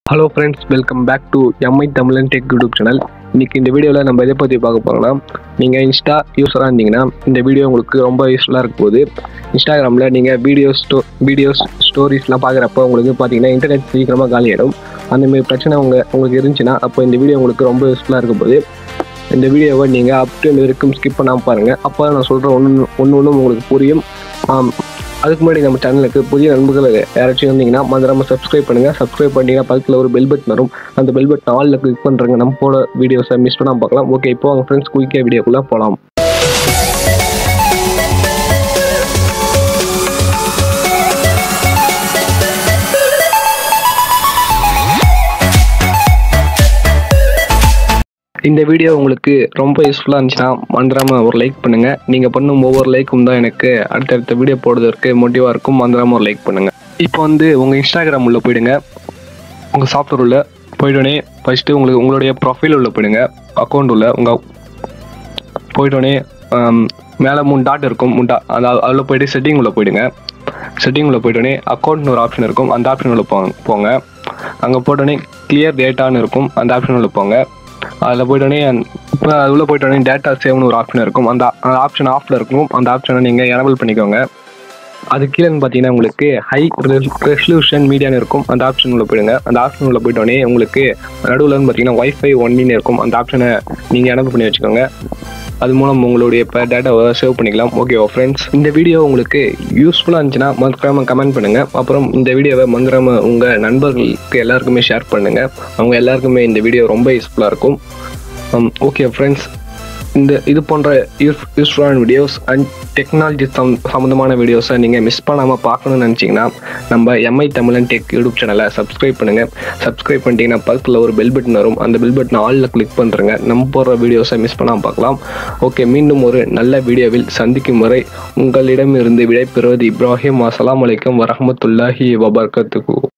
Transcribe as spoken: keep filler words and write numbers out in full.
Hello friends, welcome back to MI Tamilan tech YouTube channel. இன்றைக்கி இந்த வீடியோவில் நம்ம எதை பற்றி பார்க்க போகிறோம்னா, நீங்கள் இன்ஸ்டா யூஸராக இருந்தீங்கன்னா இந்த வீடியோ உங்களுக்கு ரொம்ப யூஸ்ஃபுல்லாக இருக்க போகுது. இன்ஸ்டாகிராமில் நீங்கள் வீடியோஸ் ஸ்டோ வீடியோஸ் ஸ்டோரிஸ்லாம் பார்க்குறப்போ உங்களுக்கு பார்த்தீங்கன்னா இன்டர்நெட் சீக்கிரமாக காலியாகிடும். அந்தமாரி பிரச்சனை உங்கள் உங்களுக்கு இருந்துச்சுன்னா அப்போ இந்த வீடியோ உங்களுக்கு ரொம்ப யூஸ்ஃபுல்லாக இருக்க போகுது. இந்த வீடியோவை நீங்கள் அப் டு வரைக்கும் ஸ்கிப் பண்ணாமல் பாருங்கள். அப்போ நான் சொல்கிற ஒன்று ஒன்று ஒன்றும் உங்களுக்கு புரியும். அதுக்கு முன்னாடி நம்ம சேனலுக்கு புதிய நண்பர்கள் யாராச்சும் இருந்தீங்கன்னா மறக்காம சப்ஸ்கிரைப் பண்ணுங்கள். சப்ஸ்கிரைப் பண்ணிங்கன்னா பக்கத்தில் ஒரு பெல் பட்டன் வரும். அந்த பெல் பட்டன் ஆலில் கிளிக் பண்ணுறங்க. நம்ம போட வீடியோஸை மிஸ் பண்ணாமல் பார்க்கலாம். ஓகே, இப்போ அவங்க ஃப்ரெண்ட்ஸ் குயிக்காக வீடியோக்குள்ளே போகலாம். இந்த வீடியோ உங்களுக்கு ரொம்ப யூஸ்ஃபுல்லாக இருந்துச்சுன்னா மறந்துடாமல் ஒரு லைக் பண்ணுங்கள். நீங்கள் பண்ணும் ஒவ்வொரு லைக்கும் தான் எனக்கு அடுத்தடுத்த வீடியோ போடுறதுக்கு மோட்டிவாக இருக்கும். மறந்துடாமல் ஒரு லைக் பண்ணுங்கள். இப்போ வந்து உங்கள் இன்ஸ்டாகிராம் உள்ளே போயிடுங்க. உங்கள் சாஃப்ட்வேர் உள்ள போய்ட்டோடனே ஃபஸ்ட்டு உங்களுக்கு உங்களுடைய ப்ரொஃபைல் உள்ளே போயிடுங்க. அக்கௌண்ட் உள்ள உங்கள் போய்ட்டோடனே மேலே மூணு டாட் இருக்கும். மூணு டா அந்த அதில் போய்ட்டு செட்டிங் உள்ள போயிடுங்க. செட்டிங் உள்ள போய்ட்டோடனே அக்கௌண்ட்னு ஒரு ஆப்ஷன் இருக்கும். அந்த ஆப்ஷன் உள்ள போ போங்க அங்கே போட்டோடனே கிளியர் டேட்டான்னு இருக்கும். அந்த ஆப்ஷன் உள்ள போங்க. அதில் போய்ட்டோடனே இப்போ அது உள்ளே போய்ட்டோடனே டேட்டா சேவ்னு ஒரு ஆப்ஷன் இருக்கும். அந்த அந்த ஆப்ஷன் ஆஃபில் இருக்கும். அந்த ஆப்ஷனை நீங்கள் எனபிள் பண்ணிக்கோங்க. அது கீழேன்னு பார்த்தீங்கன்னா உங்களுக்கு ஹை ரெசல்யூஷன் மீடியான்னு இருக்கும். அந்த ஆப்ஷன் உள்ள போயிடுங்க. அந்த ஆப்ஷன் உள்ள போய்ட்டோடனே உங்களுக்கு நடுவில்னு பார்த்தீங்கன்னா ஒய்ஃபை ஒன்லின்னு இருக்கும். அந்த ஆப்ஷனை நீங்கள் எனபிள் பண்ணி வச்சுக்கோங்க. அது மூலம் உங்களுடைய இப்போ டேட்டாவை சேவ் பண்ணிக்கலாம். ஓகேவா ஃப்ரெண்ட்ஸ், இந்த வீடியோ உங்களுக்கு யூஸ்ஃபுல்லாக இருந்துச்சுன்னா மறக்காமல் கமெண்ட் பண்ணுங்கள். அப்புறம் இந்த வீடியோவை மறக்காமல் உங்கள் நண்பர்களுக்கு எல்லாருக்குமே ஷேர் பண்ணுங்கள். அவங்க எல்லாருக்குமே இந்த வீடியோ ரொம்ப யூஸ்ஃபுல்லாக இருக்கும். ஓகே ஃப்ரெண்ட்ஸ், இந்த இது போன்ற யூஸ் யூஸ்ஃபுல்லான வீடியோஸ் அண்ட் டெக்னாலஜி சம் சம்மந்தமான வீடியோஸை நீங்கள் மிஸ் பண்ணாமல் பார்க்கணுன்னு நினச்சிங்கன்னா நம்ம எம்ஐ தமிழன் டெக் யூடியூப் சேனலை சப்ஸ்கிரைப் பண்ணுங்கள். சப்ஸ்கிரைப் பண்ணிட்டீங்கன்னா பக்கத்தில் ஒரு பெல் பட்டன் வரும். அந்த பெல் பட்டன் ஆலில் கிளிக் பண்ணுறங்க. நம்ம போடுற வீடியோஸை மிஸ் பண்ணாமல் பார்க்கலாம். ஓகே, மீண்டும் ஒரு நல்ல வீடியோவில் சந்திக்கும் வரை உங்களிடமிருந்து விடைபெறுவது இப்ராஹிம். அஸ்ஸலாமு அலைக்கும் வரஹ்மத்துல்லாஹி வபரகாத்துஹு.